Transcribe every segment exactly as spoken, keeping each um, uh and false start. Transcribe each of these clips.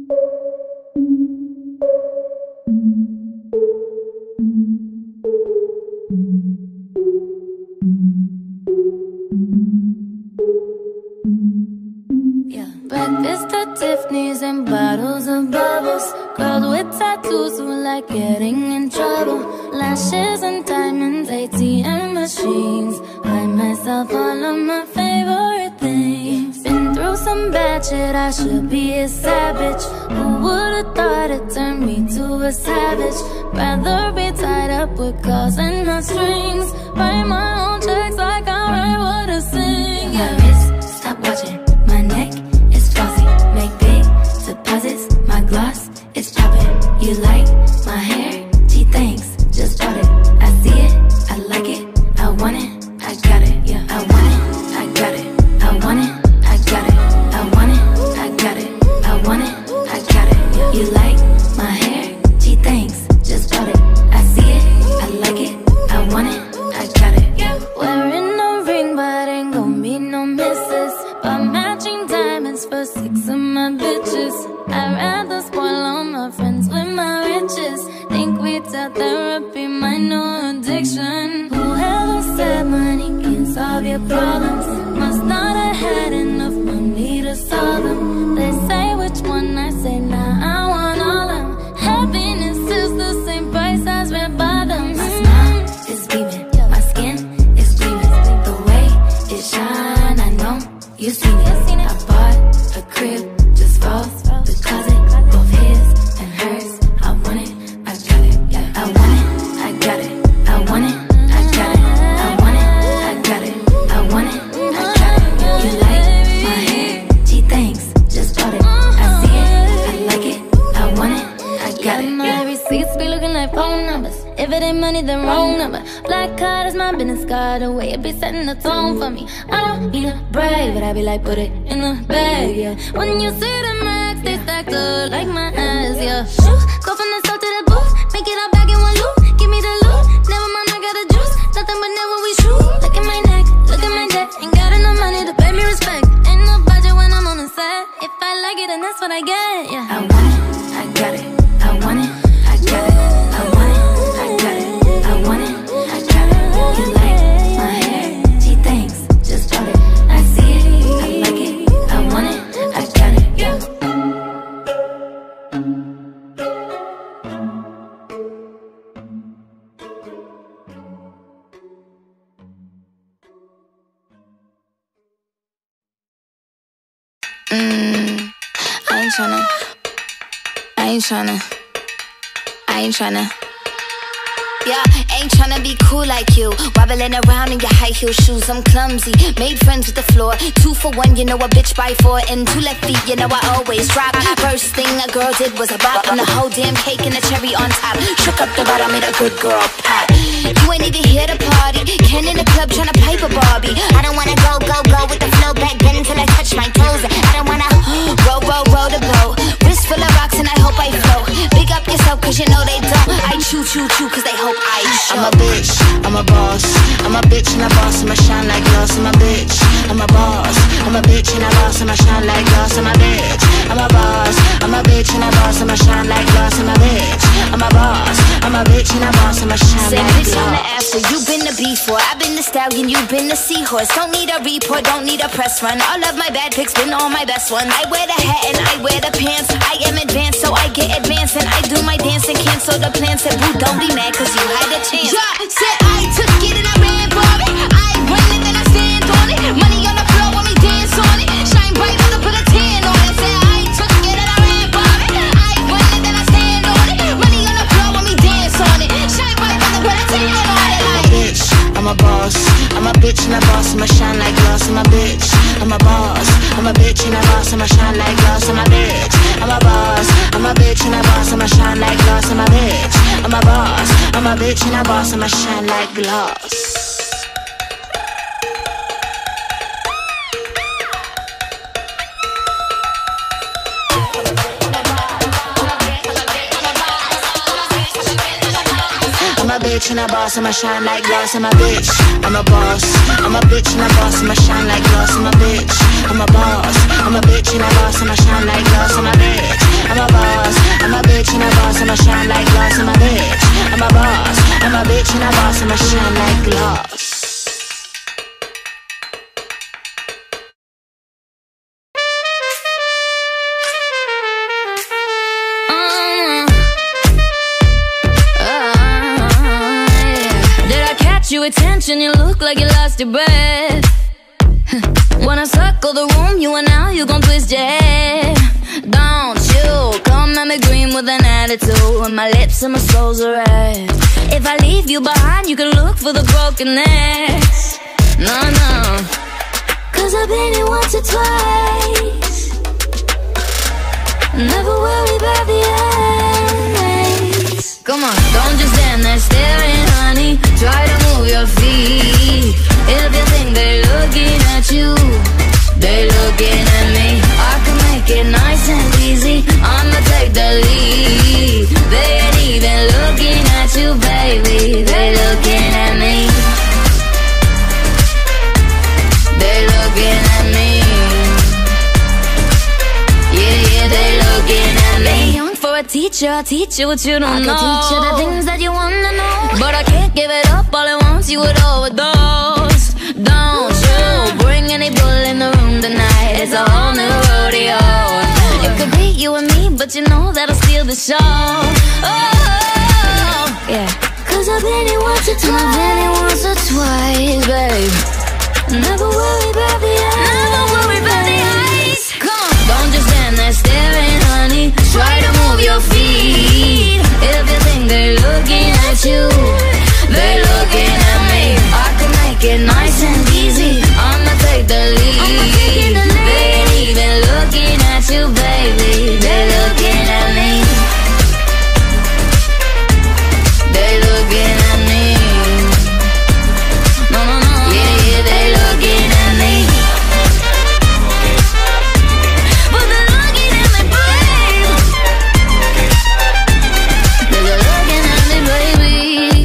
Breakfast at Tiffany's and bottles of bubbles. Girls with tattoos who like getting in trouble. Lashes and diamonds, A T M machines. Buy myself all of my favorite things. Been through some bad shit, I should be a savage. Who would've thought it turned me to a savage? Rather be tied up with calls and not strings. Write my own checks like I write what I sing. My wrist, stop watching. My neck is flossy. Make big deposits. My gloss is chopping. You like my hair? Gee, thanks. Just bought it. I see it. I like it. I want it. I got it. Yeah, I want it. I got it. I want it. I got it. I want it. I got it. I want it. I got it. Yeah. You like my hair? Gee, thanks. Just bought it. I see it. I like it. I want it. I got it. Yeah. Wearing a ring, but ain't gon' be no misses. But matching diamonds for six of my bitches. I'd rather spoil all my friends with my riches. Think we tell therapy my new addiction. Whoever said money can solve your problems must not have had enough money to solve them. They say which one, I say nah, I want all of them. Happiness is the same price as red bottoms. My smile is beaming, my skin is gleaming. The way it shine, I know you seen it. I bought a crib just for the closet, both his and hers. I want it, I got it. Yeah, I want it, I got it. I want it, I got it. I want it, I got it. I want it, I got it. You like my hair? Gee, thanks. Just bought it. I see it, I like it. I want it, I got it. My receipts be looking like phone numbers. If it ain't money, then wrong number. Black card is my business card. The way it be setting the tone for me. I don't need a brag, but I be like, put it in the bag, yeah. When you see the max, they stacked up like my ass, yeah. Shoot, go from the south to the booth. Make it all back in one loop. Give me the loot. Never mind, I got the juice. Nothing but never we shoot. Look at my neck, look at my debt. Ain't got enough money to pay me respect. Ain't no budget when I'm on the set. If I like it, then that's what I get, yeah. I want it, I got it. I want it, I got it. I want it. I want it, I got it. You like my hair? Gee, thanks. Just bought it. I see it, I like it. I want it, I got it. Yeah. Mmm, I ain't tryna. I ain't tryna. I ain't tryna. Yeah, ain't tryna be cool like you. Wobbling around in your high heel shoes, I'm clumsy. Made friends with the floor. Two for one, you know a bitch by four. And two left feet, you know I always drop. First thing a girl did was a bop. And the whole damn cake and the cherry on top. Shook up the bottom, made a good girl pop. You ain't even here to party. Ken in the club tryna pipe a Barbie. I don't wanna go, go, go with the flow back then until I touch my toes. I don't wanna roll, roll, roll the boat. Wrist full of rocks and I hope I float. Big up yourself cause you know they don't. I chew, chew, chew cause they hope I show. I'm a bitch, I'm a boss. I'm a bitch and a boss, I'ma shine like glass. I'm a bitch, I'm a boss. I'm a bitch and a boss, I'ma shine like glass. I'm a bitch, I'm a boss. I'm a bitch and a boss, I'ma shine like glass. I'm a bitch, I'm a boss. I'm a bitch and a boss, I'ma shine Said like bitch glass. on the after, you been the before. I've been the stallion, you been the seahorse. Don't need a report, don't need a press run. All of my bad pics been all my best ones. I wear the hat and I wear the pants. I am advanced, so I get advanced. And I do my dance and cancel the plans. Said boo, don't be mad cause you had a chance. Yeah, said I took it and I ran for it. I win it, then I stand on it. Money on the floor when we dance on it. Shine bright when I put a tan on it. Said I took it and I ran for it. I win it, then I stand on it. Money on the floor when we dance on it. Shine bright when I put a tan on it. I'm a bitch, I'm a boss. I'm a bitch and a boss, I'ma shine like glass. I'm a bitch, I'm a boss. I'm a bitch and a boss, I'ma shine like glass. I'm a bitch, I'm a boss. I'm a bitch and a boss, I'ma shine like glass. I'm a bitch, I'm a boss. I'm a bitch and a boss, I'ma shine like glass. I'm a bitch and a boss, I'ma shine like glass. I'm a bitch, I'm a boss. I'm a bitch and a boss, I'ma shine like glass. I'm a bitch, I'm a boss. I'm a bitch and a boss, I'ma shine like glass. I'm a bitch, I'm a bitch and a boss, I'ma shine like glass. Your attention, you look like you lost your breath. When I circle the room, you and now you gon' twist your head. Don't you come at me green with an attitude, and my lips and my soul's a red. If I leave you behind, you can look for the broken necks. No, no, cause I've been here once or twice. Never worry about the end. Come on, don't just stand there staring, honey. Try to move your feet. If you think they're looking at you, they're looking at me. I can make it nice and easy. I'ma take the lead. They ain't even looking at you, baby. They're looking at me. They're looking at me. Yeah, yeah, they're looking at me. Young for a teacher, I'll teach you what you don't I know. I can teach you the things that you wanna know, but I can't give it up all at once. You would overdose. Don't you bring any bull in the room tonight. It's a whole new rodeo. It could be you and me, but you know that'll steal the show. Oh, yeah. Cause I've been here once or twice. I've been here once or twice, babe. Never worry about the ice. Never worry about the ice. Come on, don't just stand there staring, honey. Try to move your feet. If you think they're looking at you, they're looking at me. I can make it nice and easy. I'ma take the lead. They ain't even looking at you, baby. They're looking at me. They're looking at me. No, no, no. Yeah, yeah, they're looking at me. But they're looking at me, babe. They're looking at me, baby.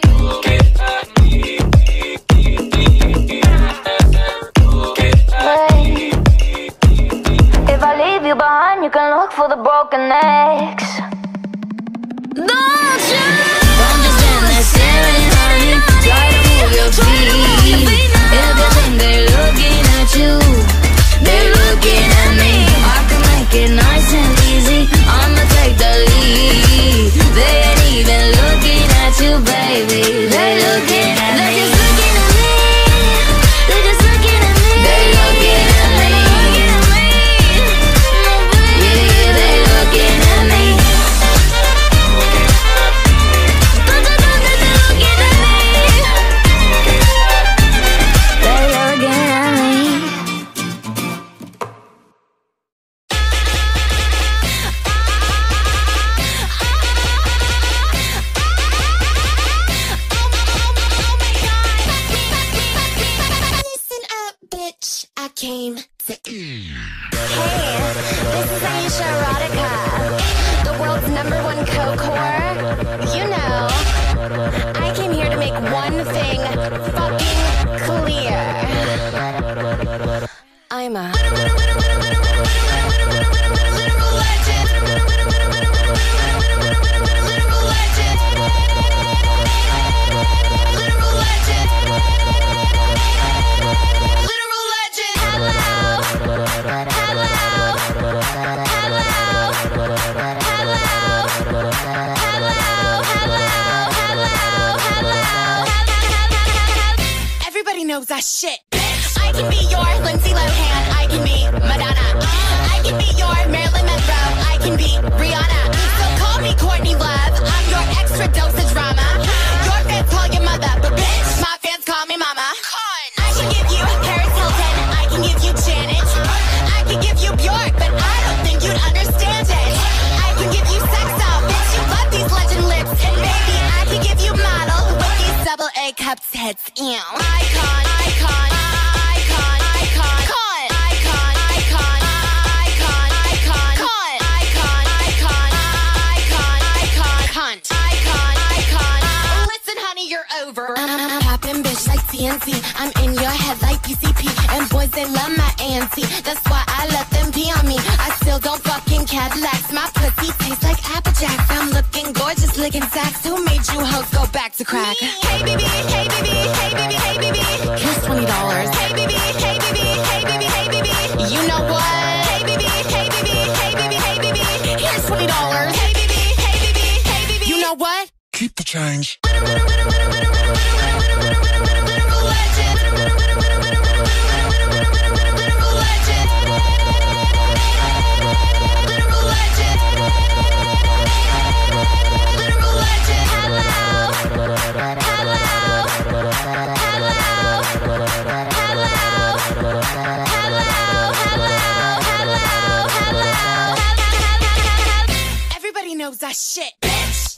If I leave you behind, you can look for the broken necks. Don't you? Don't just stand there staring, honey. Try to move your feet. If you think they're looking at you, they're looking at me. I can make it nice and easy. I'ma take the lead. They ain't even looking at you, baby. They're looking at me. They're just looking at me. They're just looking at me. They're looking at me. Yeah, yeah, they're looking at me. They're looking at me. They're looking at me. Listen up, bitch. I came to Hey, this is Aisha Erotica, the world's number one coke whore. You know, I came here to make one thing fucking clear. I'm a Everybody knows that shit. I can be your Lindsay Lohan. I can be Madonna. I can be your Marilyn Monroe. I can be Rihanna. So call me Courtney Love. I'm your extra dose of drama. Your fans call you mother, but bitch, my fans call me mama. I can give you Paris Hilton. I can give you Janet. I can give you Bjork, but I don't think you'd understand it. I can give you sex doll, bitch. You love these legend lips, and baby, I can give you model with these double A cup tits. Ew. Icon, icon, icon, icon, icon, icon, icon, icon, icon, icon, icon, icon, icon, icon, icon. Listen, honey, you're over. I'm popping, bitch, like T N T. I'm in your head like P C P, and boys they love my auntie. That's why I let them be on me. I still don't fucking Cadillacs. My pussy tastes like Apple Jacks. I'm looking gorgeous, licking sacks. Who made you hoes go back a crack. Hey baby, hey baby, hey baby, hey baby. Here's twenty dollars. Hey baby, hey baby, hey baby, hey baby. You know what? Hey baby, hey baby, hey baby, hey baby. Here's twenty dollars. Hey baby, hey baby, hey baby. You know what? Keep the change. Everybody knows that shit, bitch.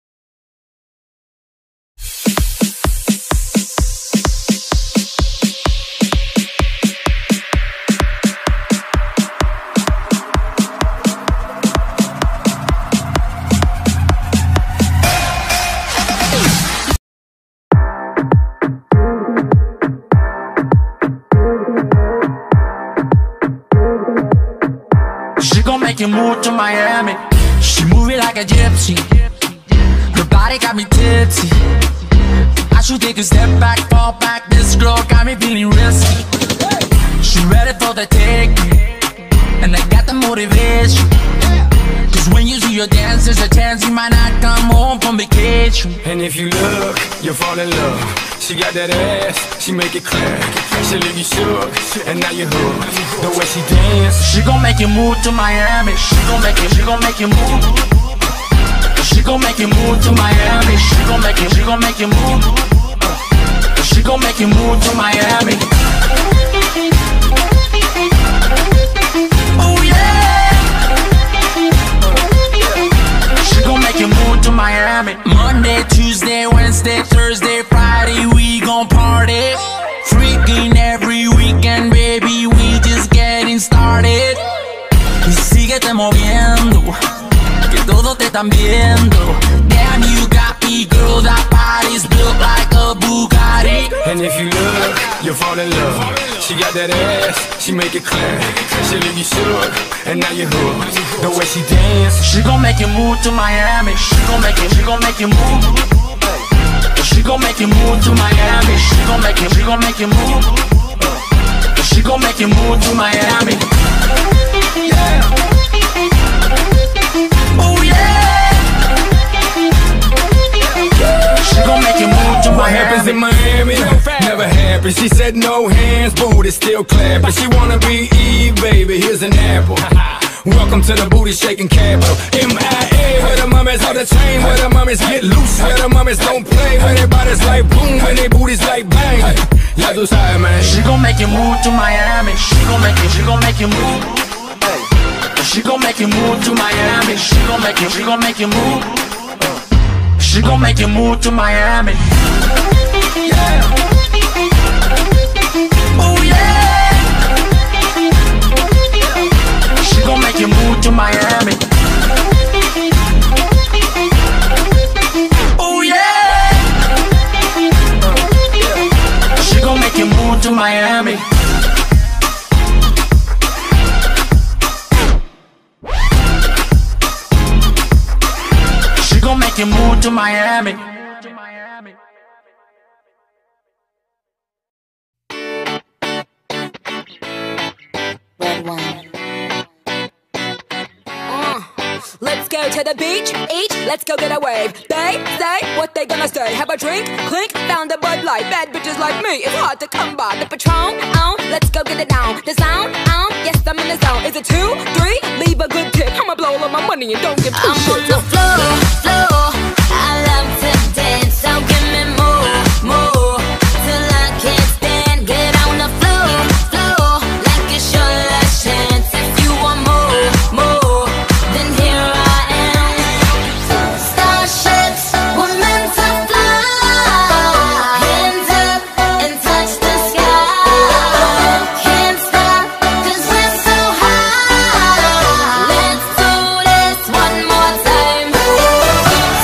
She gon' make you move to Miami. She move it like a gypsy. Her body got me tipsy. I should take a step back, fall back. This girl got me feeling risky. She ready for the taking, and I got the motivation. Cause when you see your dance, there's a chance you might not come home from vacation. And if you look, you'll fall in love. She got that ass, she make it clap. She leave you shook, and now you hooked. The way she dance, she gon' make you move to Miami. She gon' make you, she gon' make you move. She gon' make you move to Miami. She gon' make you, she gon' make you move. She gon' make you move to Miami. Oh yeah. She gon' make you move to Miami. Monday, Tuesday, Wednesday, Thursday, Friday, we gon' party. Freaking every weekend, baby, we just getting started. Y síguete moviendo, que todos te están viendo. Damn, you got me, girl, that body's built like a Bugatti. and if you look, you'll fall in love. She got that ass, she make it clap. She leave you shook, and now you hooked. The way she dance, she gon' make you move to Miami. She gon' make you, she gon' make you move. She gon' make you move to Miami. She gon' make you, she gon' make you move. She gon' make you move to Miami. Yeah. Oh yeah. She gon' make you move to Miami. what happens in Miami never happens. She said no hands, booty still clapping. She wanna be Eve, baby, here's an apple. Welcome to the booty shaking capital. M I A, where the mummies hold the chain, where the mummies get loose, where the mummies don't play, where their bodies like boom, when their booties like bang. Ya tú sabes, man. She gon' make you move to Miami. She gon' make you, she gon' make you move. She gon' make you move to Miami. She gon' make you, she gon' make you move. She gon' make you move to Miami. Yeah. Oh yeah. She gon' make you move to Miami. Oh yeah. She gon' make you move to Miami. She gon' make you move to Miami. Red wine. Uh, let's go to the beach, each, let's go get a wave. They say what they gonna say. Have a drink, clink, found a Bud Light. Bad bitches like me, it's hard to come by. The Patron, on, let's go get it down. The sound, on, yes I'm in the zone. Is it two, three? Leave a good tip. I'ma blow all my money and don't give two I'm shits. on the floor, floor. I love to dance, so give me more, more. Till I can't stand. Get on the floor, floor. Like it's your last chance. If you want more, more, then here I am. Starships were meant to fly. Hands up and touch the sky. Can't stop, cause we're so high. Let's do this one more time.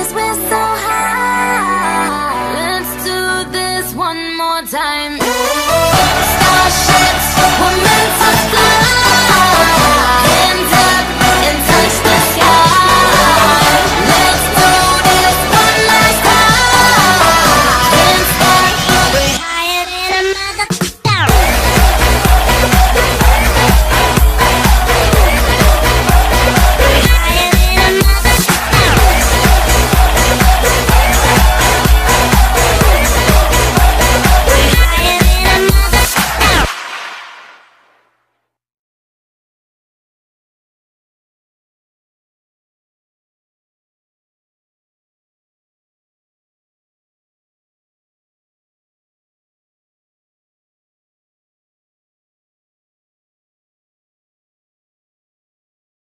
Cause we're so